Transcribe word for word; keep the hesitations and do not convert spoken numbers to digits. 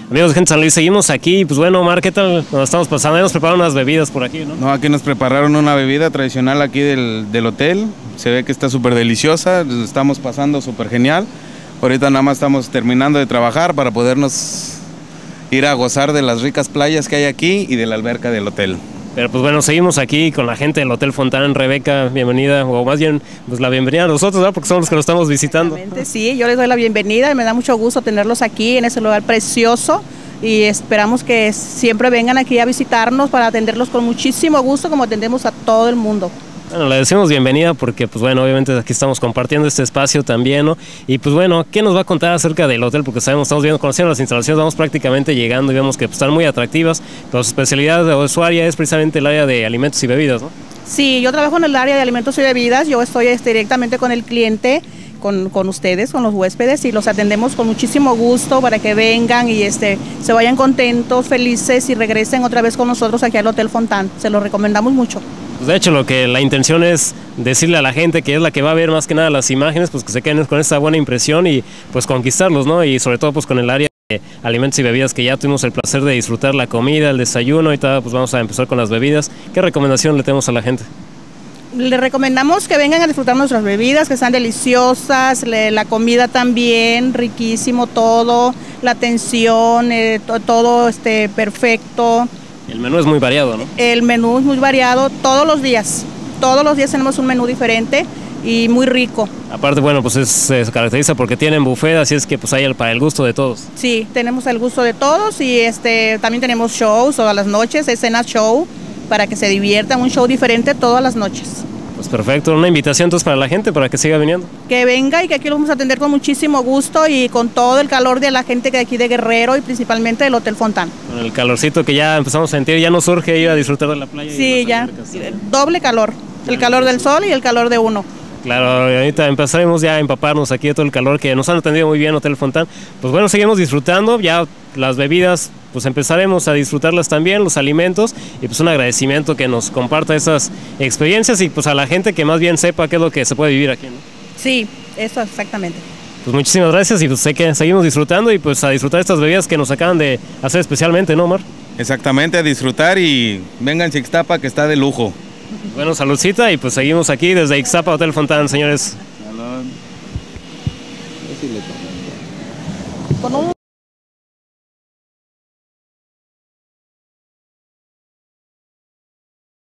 Amigos de Gente San Luis, seguimos aquí. Pues bueno, Omar, ¿qué tal nos estamos pasando? Ya nos prepararon unas bebidas por aquí, ¿no? No, aquí nos prepararon una bebida tradicional aquí del, del hotel. Se ve que está súper deliciosa, estamos pasando súper genial. Ahorita nada más estamos terminando de trabajar para podernos ir a gozar de las ricas playas que hay aquí y de la alberca del hotel. Pero pues bueno, seguimos aquí con la gente del Hotel Fontán. Rebeca, bienvenida, o más bien, pues la bienvenida a nosotros, ¿verdad? Porque somos los que lo estamos visitando. Sí, yo les doy la bienvenida y me da mucho gusto tenerlos aquí en ese lugar precioso y esperamos que siempre vengan aquí a visitarnos para atenderlos con muchísimo gusto como atendemos a todo el mundo. Bueno, le decimos bienvenida porque, pues bueno, obviamente aquí estamos compartiendo este espacio también, ¿no? Y pues bueno, ¿qué nos va a contar acerca del hotel? Porque sabemos, estamos viendo, conociendo las instalaciones, vamos prácticamente llegando y vemos que pues, están muy atractivas, pero su especialidad o su área es precisamente el área de alimentos y bebidas, ¿no? Sí, yo trabajo en el área de alimentos y bebidas, yo estoy este, directamente con el cliente, con, con ustedes, con los huéspedes, y los atendemos con muchísimo gusto para que vengan y este, se vayan contentos, felices y regresen otra vez con nosotros aquí al Hotel Fontán. Se los recomendamos mucho. Pues de hecho, lo que la intención es decirle a la gente que es la que va a ver más que nada las imágenes, pues que se queden con esa buena impresión y pues conquistarlos, ¿no? Y sobre todo pues con el área de alimentos y bebidas, que ya tuvimos el placer de disfrutar la comida, el desayuno, y ahorita pues vamos a empezar con las bebidas. ¿Qué recomendación le tenemos a la gente? Les recomendamos que vengan a disfrutar nuestras bebidas, que están deliciosas, le, la comida también, riquísimo todo, la atención, eh, to, todo este, perfecto. El menú es muy variado, ¿no? El menú es muy variado todos los días. Todos los días tenemos un menú diferente y muy rico. Aparte, bueno, pues es, se caracteriza porque tienen buffet, así es que pues hay el, para el gusto de todos. Sí, tenemos el gusto de todos y este también tenemos shows todas las noches, escenas show, para que se diviertan, un show diferente todas las noches. Pues perfecto, una invitación entonces para la gente, para que siga viniendo. Que venga y que aquí lo vamos a atender con muchísimo gusto y con todo el calor de la gente que de aquí de Guerrero y principalmente del Hotel Fontán. Con el calorcito que ya empezamos a sentir, ya nos surge ir a disfrutar de la playa. Sí, ya, doble calor, el calor del sol y el calor de uno. Claro, ahorita empezaremos ya a empaparnos aquí de todo el calor que nos han atendido muy bien Hotel Fontán. Pues bueno, seguimos disfrutando, ya las bebidas, pues empezaremos a disfrutarlas también, los alimentos, y pues un agradecimiento que nos comparta esas experiencias y pues a la gente que más bien sepa qué es lo que se puede vivir aquí, ¿no? Sí, eso exactamente. Pues muchísimas gracias y pues sé que seguimos disfrutando y pues a disfrutar estas bebidas que nos acaban de hacer especialmente, ¿no, Omar? Exactamente, a disfrutar y vengan a Ixtapa que está de lujo. Bueno, saludcita y pues seguimos aquí desde Ixtapa Hotel Fontán, señores. Con un